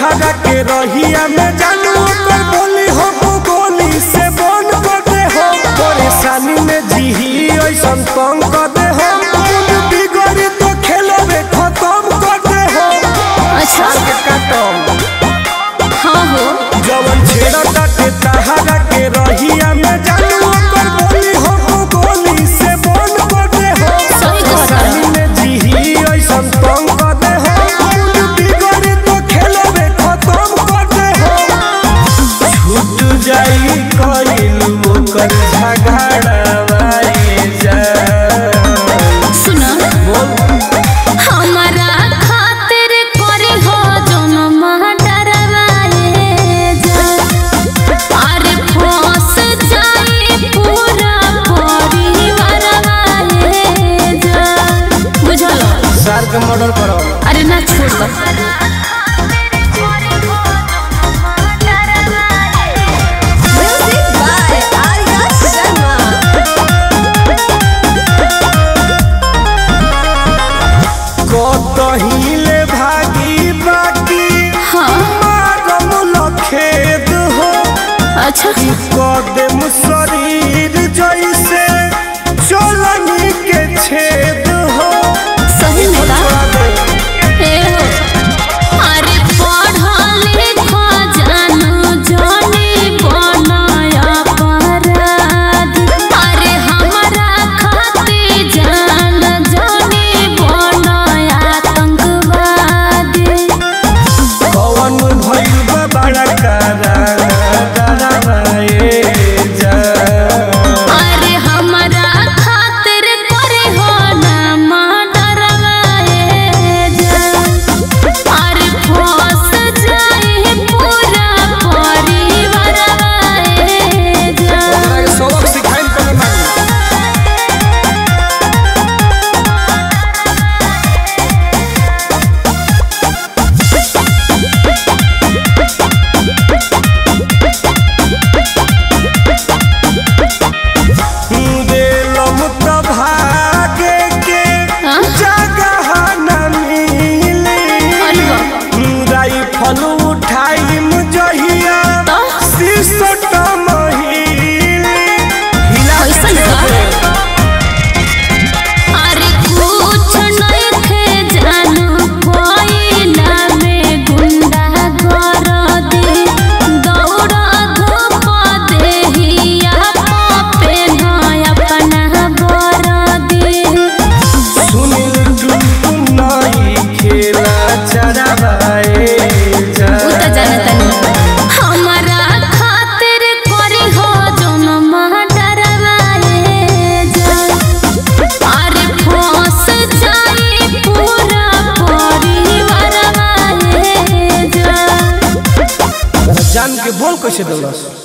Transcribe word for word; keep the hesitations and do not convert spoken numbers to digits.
तहरा के रहिया में जानू कर बोली हो गोली से बन कर दे हो परेशानी में जीही ऐसा तंग कर दे हो बिगड़ी तो खेलबे खत्म कर दे हो। अच्छा के काटम हाँ हो जवन छेड़ा ताटे तहरा के रहिया में जानू कर बोली हो गोली से बन कर दे हो परेशानी में जीही ऐसा तंग कर दे हो बिगड़ी तो खेलबे खत्म कर दे हो छूट जाई कइलू कर झगड़ा वाई जा। सुना हमारा खातिर करे हो जनम डरवाए जा अरे फंस जाई पूरा परिवार वाए जा बुझल सार के मॉडल करो अरे ना छोड़ दो कहिले भागी बाकी मारम लखेद हो। अच्छा कदम शरीर जैसे चलनी के छेद हो। सही में ए हो अरे पढ़ा लिखा जानू जानी बनाया अपराध अरे हमारा खातिर जान जानी बनाया आतंकवादी कौन भइल बा बड़ा कारा डरावाए जा। अरे हमारा खातिर करे हो ना डरवाए जा अरे फंस जाई पूरा परिवार वाए जा सबक सिखाइल करे मानी देलम त भागे के हाँ? जगह न मिली अरे वाह। राइफल उठाई जहिया तो? सिसट महिली कैसन बा? अरे कुछ नहीं थे जानू कोयला में गुंडा कर दे दौड़ा धूप देहिया पे न अपना बर दे सुनील टुन नई खेला चढ़ावाए जा। उ त जानतनी हमारा खातिर करे हो जनम डरवाए जा अरे फंस जाई पूरा परिवार वाए जा जान के बोल कैसे दौड़स।